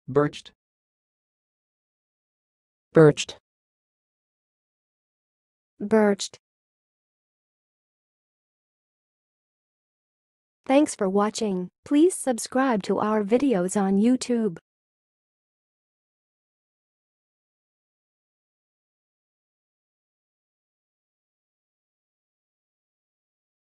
birched, birched, birched. Thanks for watching. Please subscribe to our videos on YouTube.